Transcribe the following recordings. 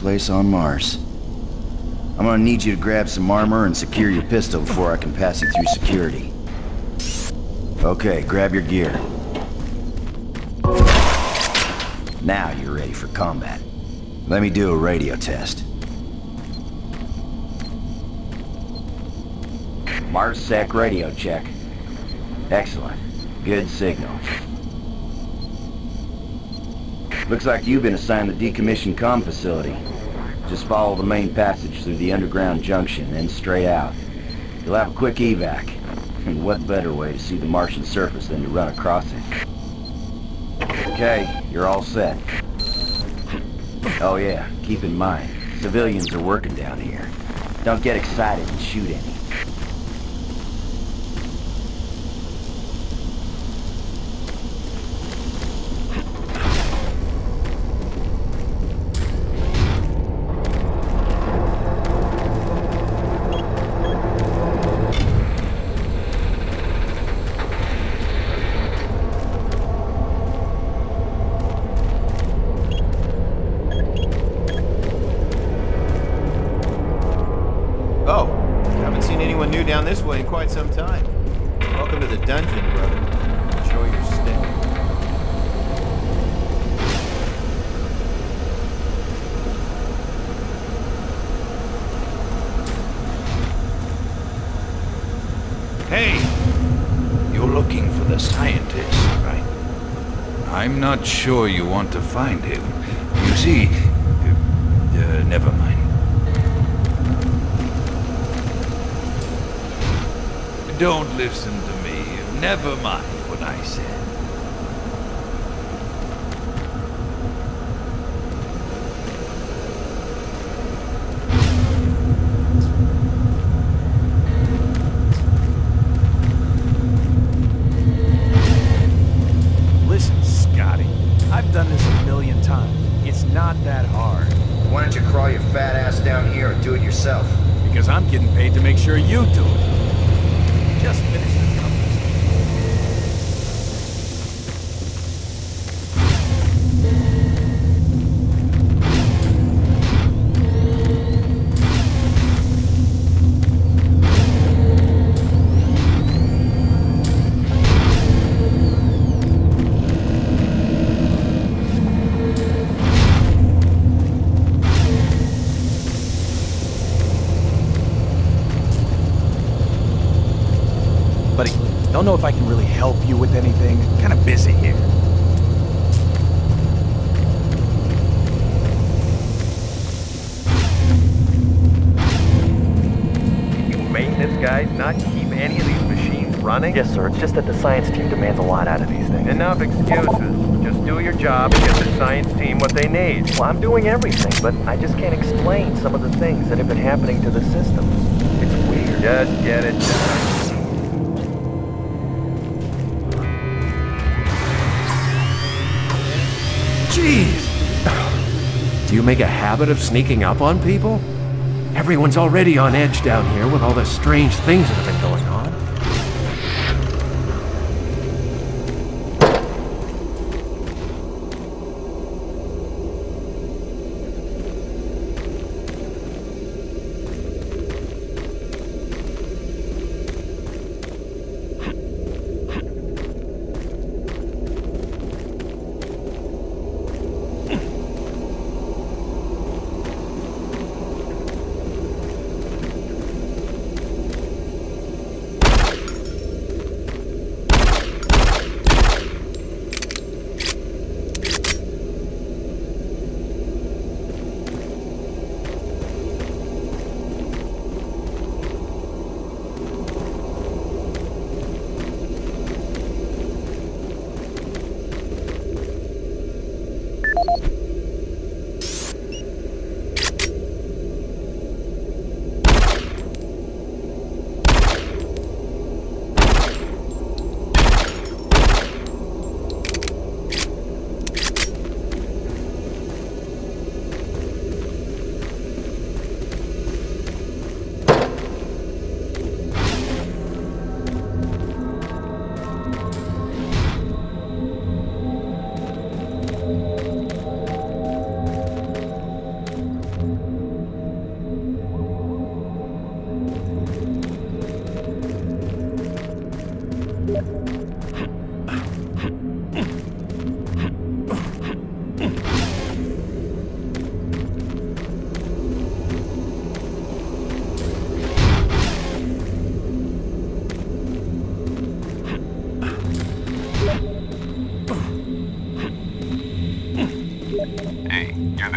place on Mars. I'm gonna need you to grab some armor and secure your pistol before I can pass you through security. Okay, grab your gear. Now you're ready for combat. Let me do a radio test. MarsSec radio check. Excellent. Good signal. Looks like you've been assigned the decommissioned comm facility. Just follow the main passage through the underground junction, then straight out. You'll have a quick evac. And what better way to see the Martian surface than to run across it? Okay, you're all set. Oh yeah, keep in mind, civilians are working down here. Don't get excited and shoot any. Down this way in quite some time. Welcome to the dungeon, brother. Enjoy your stay. Hey! You're looking for the scientist, right? I'm not sure you want to find him. You see... never mind. Don't listen to me. Never mind what I said. Listen, Scotty. I've done this a million times. It's not that hard. Why don't you crawl your fat ass down here and do it yourself? Because I'm getting paid to make sure you do it. Just finish the numbers. Buddy, don't know if I can really help you with anything. Kind of busy here. You maintenance guys not keep any of these machines running? Yes, sir. It's just that the science team demands a lot out of these things. Enough excuses. Just do your job and get the science team what they need. Well, I'm doing everything, but I just can't explain some of the things that have been happening to the system. It's weird. Just get it done. Jeez! Do you make a habit of sneaking up on people? Everyone's already on edge down here with all the strange things that have been going on.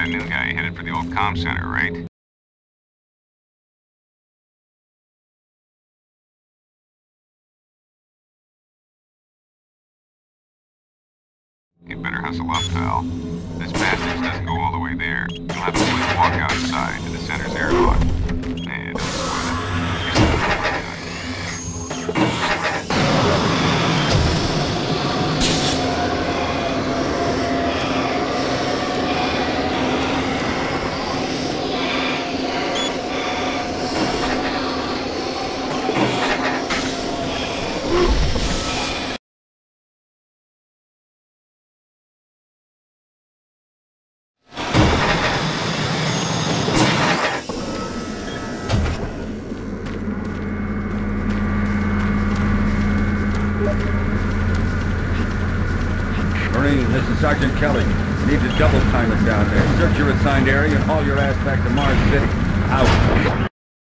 new guy headed for the old comm center, right? You better hustle up, pal. This passage doesn't go all the way there. You'll have to walk outside to the center's airlock. Nah, don't spoil it. This is Sergeant Kelly. You need to double time it down there. Search your assigned area and haul your ass back to Mars City. Out.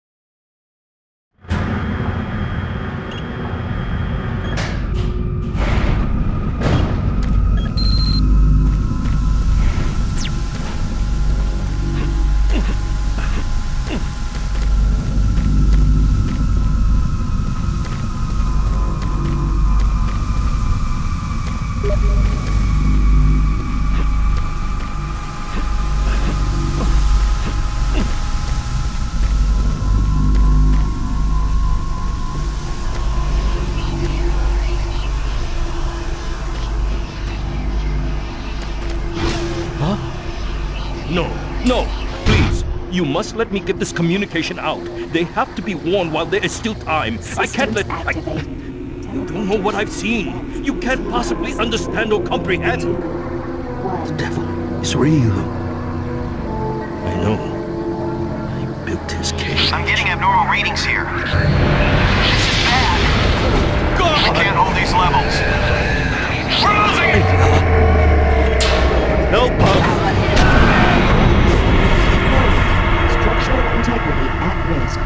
No, please. You must let me get this communication out. They have to be warned while there is still time. I can't let... You don't know what I've seen. You can't possibly understand or comprehend. The devil is real. I know. I built his cage. I'm getting abnormal readings here. This is bad. God! I can't hold these levels. We're losing it! Help us! Structural integrity at risk.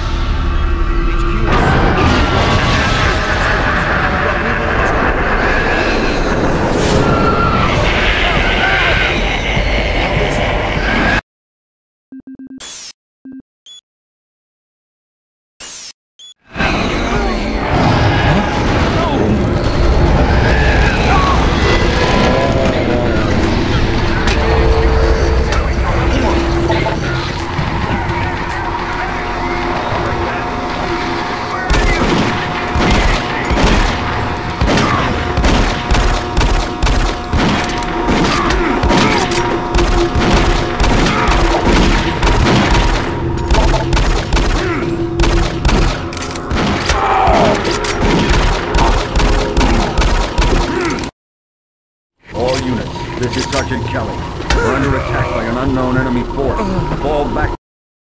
This is Sergeant Kelly. We're under attack by an unknown enemy force. Fall back.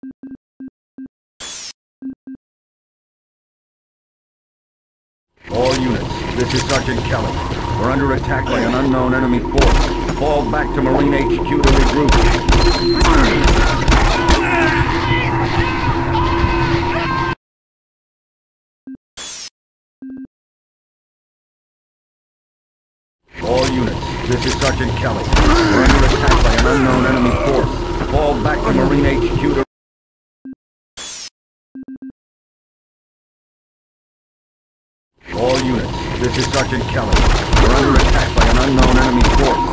All units, this is Sergeant Kelly. We're under attack by an unknown enemy force. Fall back to Marine HQ to regroup. All units, this is Sergeant Kelly. We're under attack by an unknown enemy force. Fall back to Marine HQ to... All units, this is Sergeant Kelly. We're under attack by an unknown enemy force.